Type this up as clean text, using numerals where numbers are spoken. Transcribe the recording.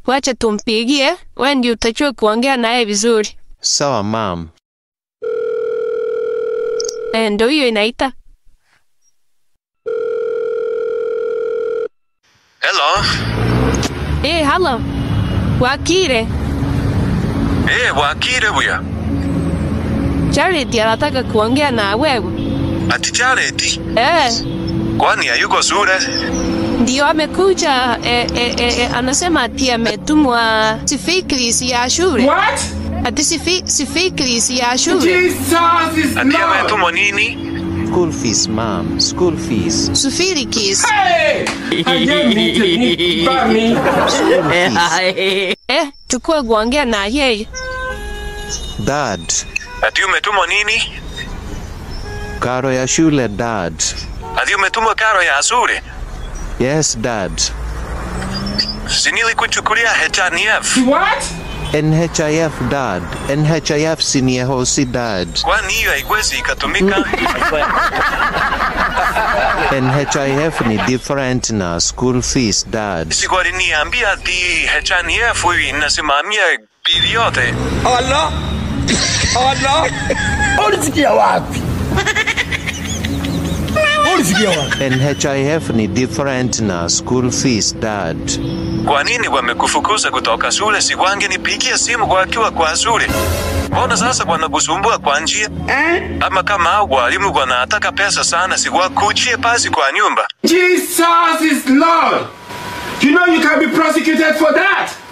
Wacha tumpigie, wewe ndio utajua kuongea naye vizuri. Sawa mom. Ndio hiyo inaita. Hello. Hello. Wakire. Wakire huyo. Charity anataka kuongea na wewe. Ati Charity? Kwani hayuko shule? Ndio amekuja, anasema ati ametumwa sifikris ya shule. What? Ati sifikris ya shule. Jesus is Ati ametumwa nini? School fees mom, school fees. Sufikris. Hey! Chukua kuongea na yeye. Dad. Ati umetumwa nini? Karo ya shule dad. Ati umetumwa karo ya shule? Yes dad. Si nilikuchukulia HNF. What? NHIF dad. NHIF senior hosi dad. Kwani hiyo haikuwezi ikatumika? NHIF ni different na school fees dad. Siku aliniambia ati HNF inasimamia bili yote. Allah! Allah! Ulisikia wapi? NHIF ni different na school fees dad. Kwa nini wamekufukuza kutoka shule? Si wangenipigia simu wakiwa kwa shule? Mbona sasa wanakusumbua kwa njia? Ama kama walimu wanataka pesa sana, si wakuchie pasi kwa nyumba? Jesus is Lord! You know you can be prosecuted for that!